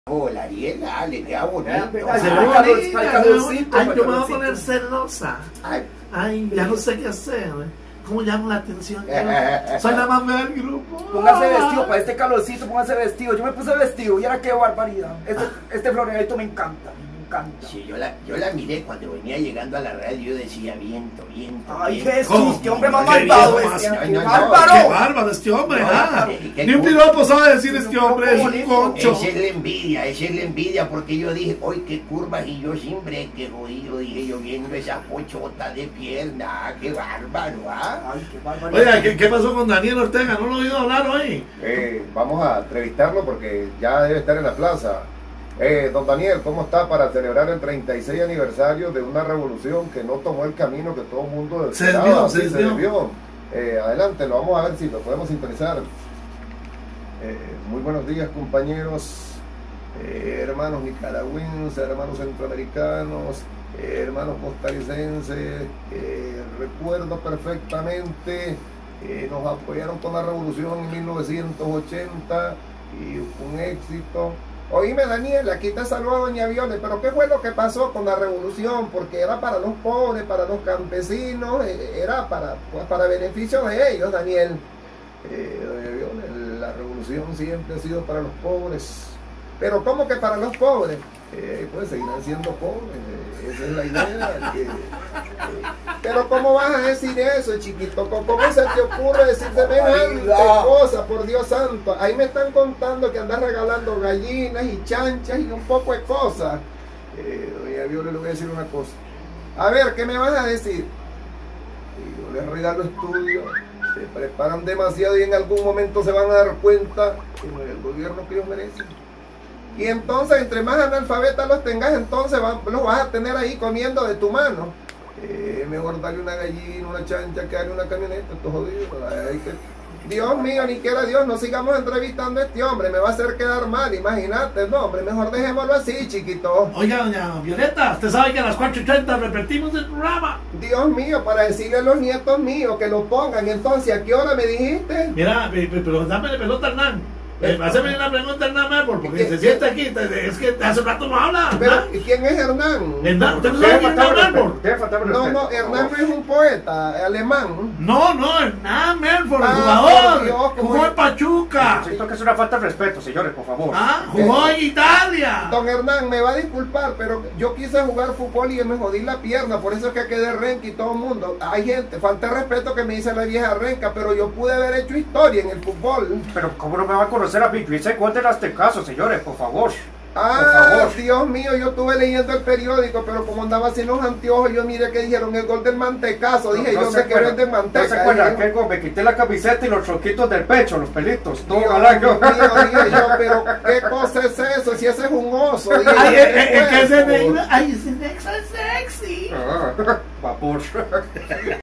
Hola, Ariel, dale, qué bonito. Ay, yo me voy a poner celosa. Ay, ya no sé qué hacer. ¿Cómo llamo la atención? Soy la más del grupo. Póngase vestido para este calorcito, póngase vestido. Yo me puse vestido y ahora qué barbaridad. Este floreadito me encanta. Sí, yo la miré cuando venía llegando a la radio. Yo decía, viento, viento. Ay, viento. Jesús, qué hombre más malvado este. ¡Qué bárbaro este hombre! Ni un piropo sabe decir este hombre, es un concho. Esa es la envidia, porque yo dije, hoy qué curvas, y yo siempre que jodido, dije yo viendo esa pochota de pierna, qué bárbaro, ¿ah? Ay, qué bárbaro. Oiga, ¿qué pasó con Daniel Ortega? ¿No lo he oído hablar hoy? Vamos a entrevistarlo porque ya debe estar en la plaza. Don Daniel, ¿cómo está para celebrar el 36 aniversario de una revolución que no tomó el camino que todo el mundo esperaba? Se desvió. Adelante, lo vamos a ver si lo podemos sintonizar. Muy buenos días, compañeros, hermanos nicaragüenses, hermanos centroamericanos, hermanos costarricenses. Recuerdo perfectamente, nos apoyaron con la revolución en 1980 y fue un éxito. Oíme, Daniel, aquí te saluda doña Viole, pero ¿qué fue lo que pasó con la revolución? Porque era para los pobres, para los campesinos, era para beneficio de ellos, Daniel. Doña Viole, la revolución siempre ha sido para los pobres. Pero ¿cómo que para los pobres? Pues seguirán siendo pobres, esa es la idea. Pero ¿cómo vas a decir eso, chiquito? ¿Cómo se te ocurre decir semejante cosa, por Dios santo? Ahí me están contando que andas regalando gallinas y chanchas y un poco de cosas. Doña Viola, le voy a decir una cosa. A ver, ¿qué me vas a decir? Yo les regalo estudios, se preparan demasiado y en algún momento se van a dar cuenta que no es el gobierno que ellos merecen. Y entonces, entre más analfabetas los tengas, entonces los vas a tener ahí comiendo de tu mano. Mejor darle una gallina, una chancha, que darle una camioneta, esto jodido. Dios mío, ni quiera Dios, no sigamos entrevistando a este hombre, me va a hacer quedar mal, imagínate, no, hombre, mejor dejémoslo así, chiquito. Oiga, doña Violeta, usted sabe que a las 4:30 repetimos el programa. Dios mío, para decirle a los nietos míos que lo pongan, entonces, ¿a qué hora me dijiste? Mira, pero dame de pelota, Hernán. Haceme una pregunta a Hernán Melbourne, porque se siente aquí, es que hace rato no habla. Pero, ¿quién es Hernán? Hernán, ¿usted no sabe quién es Hernán Melbourne? No, Hernán no es un poeta alemán. No, Hernán Melbourne, el jugador, jugó en Pachuca. Siento que es una falta de respeto, señores, por favor. Jugó en Italia. Don Hernán, me va a disculpar, pero yo quise jugar fútbol y me jodí la pierna, por eso es que quedé renca y todo el mundo. Hay gente, falta de respeto que me dice la vieja renca, pero yo pude haber hecho historia en el fútbol. Pero ¿cómo no me va a conocer a mí? Yo hice gol de este caso, señores, por favor. Dios mío, yo estuve leyendo el periódico, pero como andaba sin los anteojos, yo miré que dijeron el gol del mantecazo. Dije, yo sé que venden manteca. ¿No se acuerdan aquel gol? Me quité la camiseta y los tronquitos del pecho, los pelitos, todo galán. Dije yo, pero ¿qué cosa es eso? Si ese es un oso. Dije, ese es sexy. Vapor.